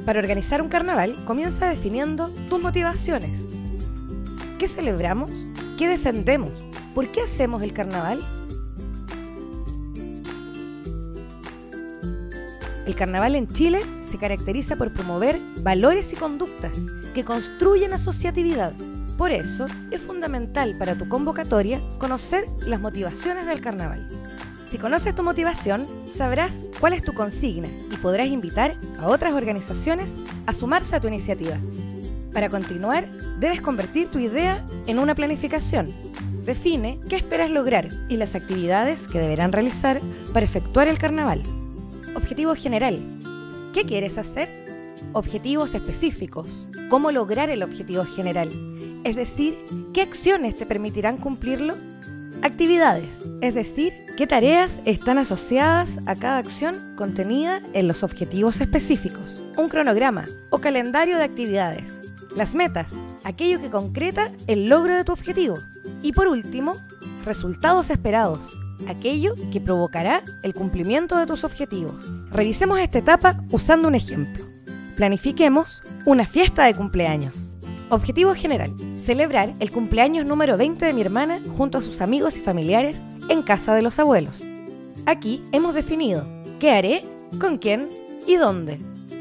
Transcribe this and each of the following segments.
Para organizar un carnaval, comienza definiendo tus motivaciones. ¿Qué celebramos? ¿Qué defendemos? ¿Por qué hacemos el carnaval? El carnaval en Chile se caracteriza por promover valores y conductas que construyen asociatividad. Por eso, es fundamental para tu convocatoria conocer las motivaciones del carnaval. Si conoces tu motivación, sabrás cuál es tu consigna y podrás invitar a otras organizaciones a sumarse a tu iniciativa. Para continuar, debes convertir tu idea en una planificación. Define qué esperas lograr y las actividades que deberán realizar para efectuar el carnaval. Objetivo general. ¿Qué quieres hacer? Objetivos específicos. ¿Cómo lograr el objetivo general? Es decir, ¿qué acciones te permitirán cumplirlo? Actividades, es decir, ¿qué tareas están asociadas a cada acción contenida en los objetivos específicos? Un cronograma o calendario de actividades. Las metas, aquello que concreta el logro de tu objetivo. Y por último, resultados esperados, aquello que provocará el cumplimiento de tus objetivos. Revisemos esta etapa usando un ejemplo. Planifiquemos una fiesta de cumpleaños. Objetivo general: celebrar el cumpleaños número 20 de mi hermana junto a sus amigos y familiares en casa de los abuelos. Aquí hemos definido qué haré, con quién y dónde.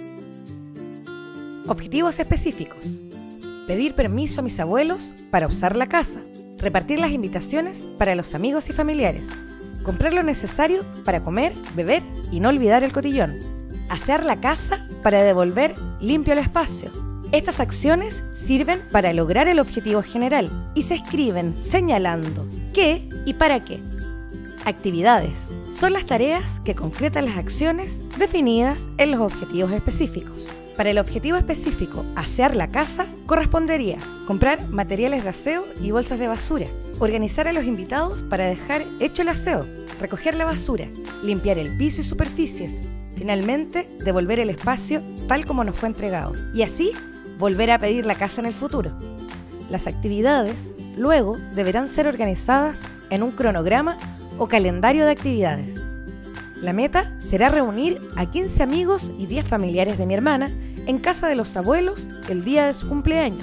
Objetivos específicos: pedir permiso a mis abuelos para usar la casa, repartir las invitaciones para los amigos y familiares, comprar lo necesario para comer, beber y no olvidar el cotillón, asear la casa para devolver limpio el espacio. Estas acciones sirven para lograr el objetivo general y se escriben señalando qué y para qué. Actividades son las tareas que concretan las acciones definidas en los objetivos específicos. Para el objetivo específico, asear la casa, correspondería comprar materiales de aseo y bolsas de basura, organizar a los invitados para dejar hecho el aseo, recoger la basura, limpiar el piso y superficies, finalmente devolver el espacio tal como nos fue entregado y así volver a pedir la casa en el futuro. Las actividades luego deberán ser organizadas en un cronograma o calendario de actividades. La meta será reunir a 15 amigos y 10 familiares de mi hermana en casa de los abuelos el día de su cumpleaños.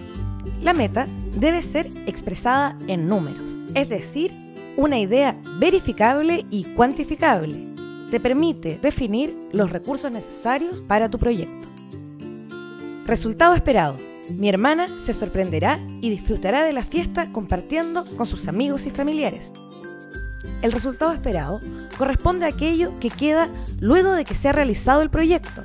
La meta debe ser expresada en números, es decir, una idea verificable y cuantificable. Te permite definir los recursos necesarios para tu proyecto. Resultado esperado: mi hermana se sorprenderá y disfrutará de la fiesta compartiendo con sus amigos y familiares. El resultado esperado corresponde a aquello que queda luego de que se ha realizado el proyecto.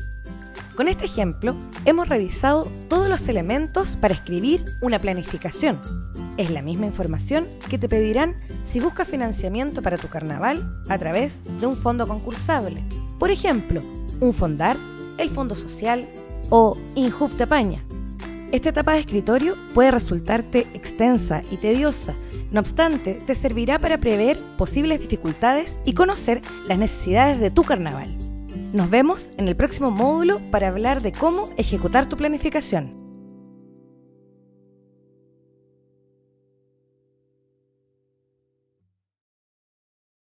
Con este ejemplo, hemos revisado todos los elementos para escribir una planificación. Es la misma información que te pedirán si buscas financiamiento para tu carnaval a través de un fondo concursable. Por ejemplo, un fondar, el Fondo Social o Injuf de Apaña. Esta etapa de escritorio puede resultarte extensa y tediosa. No obstante, te servirá para prever posibles dificultades y conocer las necesidades de tu carnaval. Nos vemos en el próximo módulo para hablar de cómo ejecutar tu planificación.